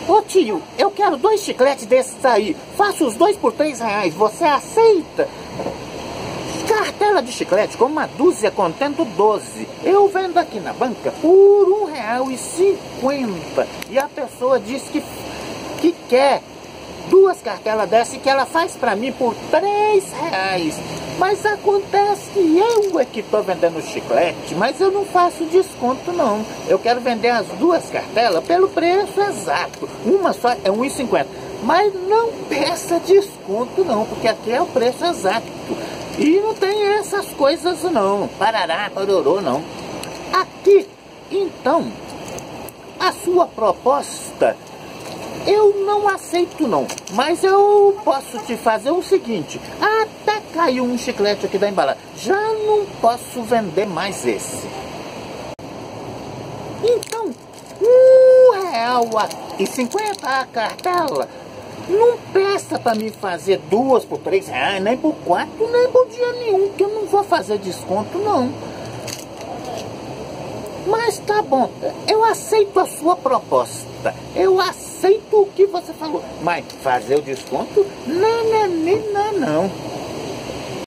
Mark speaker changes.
Speaker 1: Ô tio, eu quero 2 chicletes desses aí. Faço os 2 por R$3. Você aceita? Cartela de chiclete com uma dúzia contendo 12. Eu vendo aqui na banca por R$1,50. E a pessoa diz que quer 2 cartelas dessas e que ela faz pra mim por R$3. Mas acontece que eu é que tô vendendo chiclete, mas eu não faço desconto não. Eu quero vender as 2 cartelas pelo preço exato. Uma só é R$1,50. Mas não peça desconto não, porque aqui é o preço exato. E não tem essas coisas não, parará, parorô não. Aqui, então, a sua proposta eu não aceito não. Mas eu posso te fazer o seguinte, até caiu um chiclete aqui da embalagem, já não posso vender mais esse. Então, R$1,50 a cartela. Não peça para me fazer 2 por R$3, nem por 4, nem por dia nenhum, que eu não vou fazer desconto não. Mas tá bom, eu aceito a sua proposta, eu aceito o que você falou, mas fazer o desconto, não.